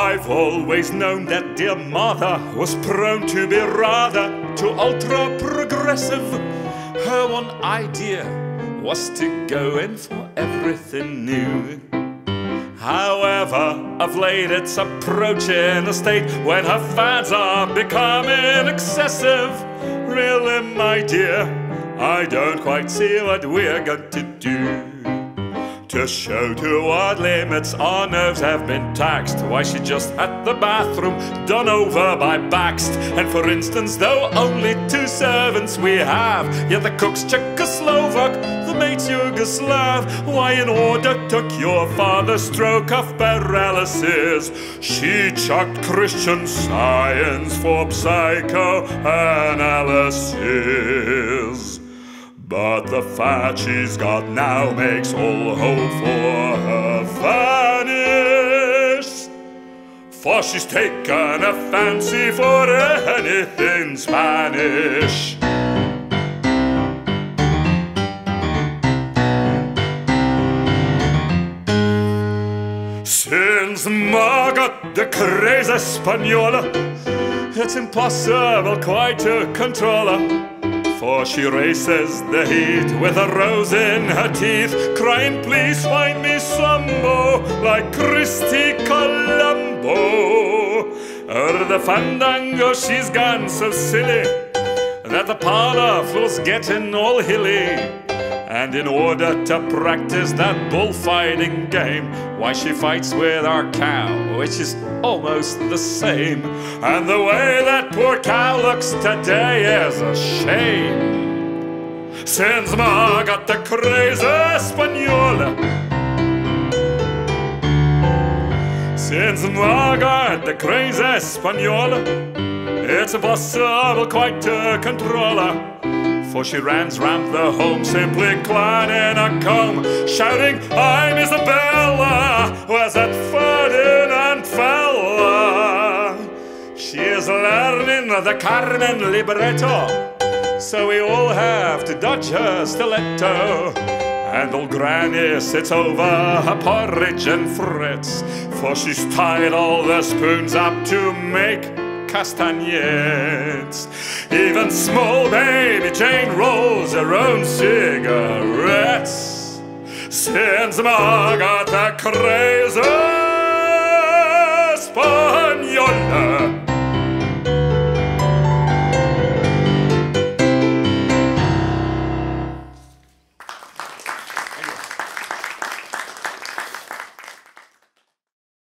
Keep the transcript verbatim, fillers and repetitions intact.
I've always known that dear Martha was prone to be rather too ultra-progressive. Her one idea was to go in for everything new. However, of late it's approaching a state when her fads are becoming excessive. Really, my dear, I don't quite see what we're going to do to show to what limits our nerves have been taxed. Why, she just had the bathroom done over by Baxt. And for instance, though only two servants we have, yet the cook's Czechoslovak, the maid's Yugoslav. Why, in order to cure father's stroke of paralysis, she chucked Christian Science for psychoanalysis. But the fat she's got now makes all hope for her vanish. For she's taken a fancy for anything Spanish. Since Ma got the craze Española, it's impossible quite to control her. For she races the heat with a rose in her teeth, crying, please find me sambo like Christy Colombo. Or the fandango, she's gone so silly that the parlor floor's getting all hilly. And in order to practice that bullfighting game, why, she fights with our cow, which is almost the same. And the way that poor cow looks today is a shame. Since Ma got the craze Española, Since Ma got the craze Española, it's impossible quite to control her. For she runs round the home simply clad in a comb, shouting, I'm Isabella, where's that Ferdinand fella? She is learning the Carmen libretto, so we all have to dodge her stiletto. And old Granny sits over her porridge and frets, for she's tied all the spoons up to make castagnettes. Even small baby Jane rolls her own cigarettes. Since Ma got the craze Española,